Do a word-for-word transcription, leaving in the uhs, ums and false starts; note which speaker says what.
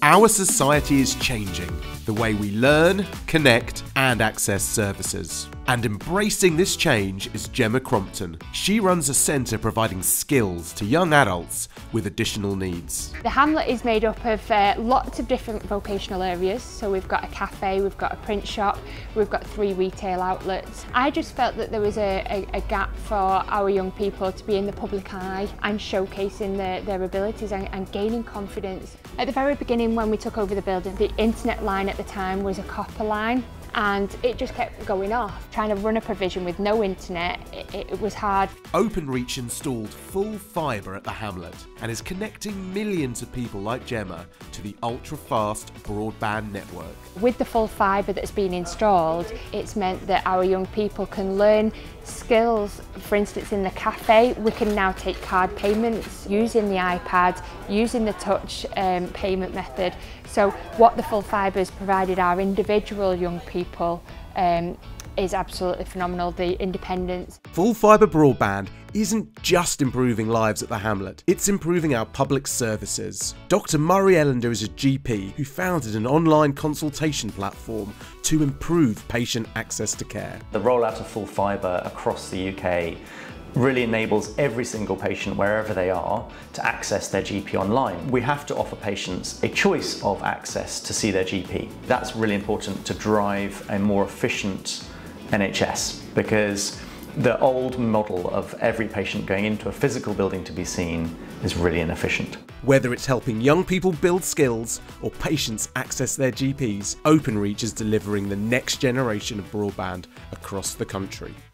Speaker 1: Our society is changing, the way we learn, connect and access services. And embracing this change is Gemma Crompton. She runs a centre providing skills to young adults with additional needs.
Speaker 2: The Hamlet is made up of uh, lots of different vocational areas. So we've got a cafe, we've got a print shop, we've got three retail outlets. I just felt that there was a, a, a gap for our young people to be in the public eye and showcasing their, their abilities and, and gaining confidence. At the very beginning when we took over the building, the internet line at the time was a copper line. And it just kept going off. Trying to run a provision with no internet, it, it was hard.
Speaker 1: Openreach installed full fibre at the Hamlet and is connecting millions of people like Gemma to the ultra-fast broadband network.
Speaker 2: With the full fibre that's been installed, it's meant that our young people can learn skills. For instance, in the cafe, we can now take card payments using the iPad, using the touch um, payment method. So what the full fibre has provided our individual young people um, is absolutely phenomenal, the independence.
Speaker 1: Full fibre broadband isn't just improving lives at the Hamlet, it's improving our public services. Dr Murray Ellender is a G P who founded an online consultation platform to improve patient access to care.
Speaker 3: The rollout of full fibre across the U K really enables every single patient, wherever they are, to access their G P online. We have to offer patients a choice of access to see their G P. That's really important to drive a more efficient N H S, because the old model of every patient going into a physical building to be seen is really inefficient.
Speaker 1: Whether it's helping young people build skills or patients access their G Ps, Openreach is delivering the next generation of broadband across the country.